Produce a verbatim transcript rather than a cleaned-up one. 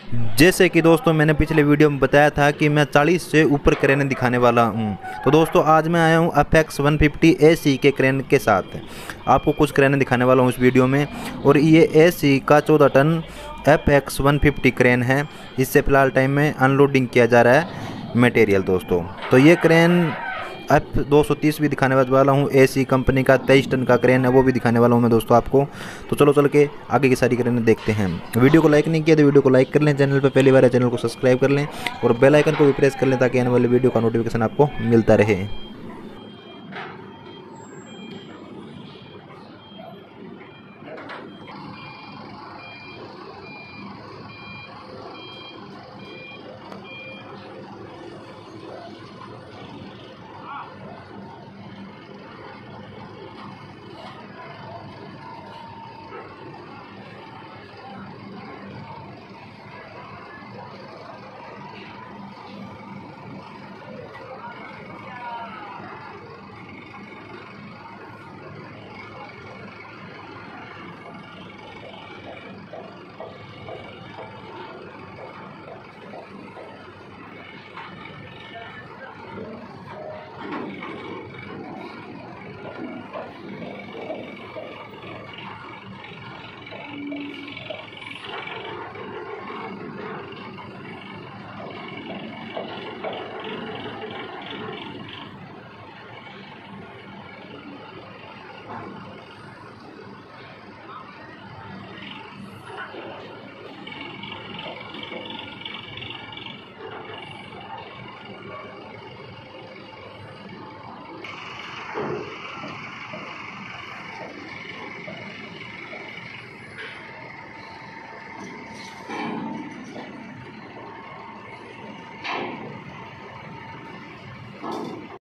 जैसे कि दोस्तों मैंने पिछले वीडियो में बताया था कि मैं चालीस से ऊपर क्रेन दिखाने वाला हूं, तो दोस्तों आज मैं आया हूं Apex one fifty A C के क्रेन के साथ। आपको कुछ क्रेन दिखाने वाला हूं इस वीडियो में। और ये ए सी का चौदह ton Apex one fifty crane है। इससे फ़िलहाल टाइम में अनलोडिंग किया जा रहा है मटेरियल दोस्तों। तो ये क्रेन एफ दो सौ तीस भी दिखाने वाला हूँ। एसी कंपनी का तेईस टन का क्रेन है, वो भी दिखाने वाला हूँ मैं दोस्तों आपको। तो चलो चल के आगे की सारी क्रेन देखते हैं। वीडियो को लाइक नहीं किया तो वीडियो को लाइक कर लें, चैनल पर पहली बार है चैनल को सब्सक्राइब कर लें और बेल आइकन को भी प्रेस कर लें ताकि आने वाली वीडियो का नोटिफिकेशन आपको मिलता रहे।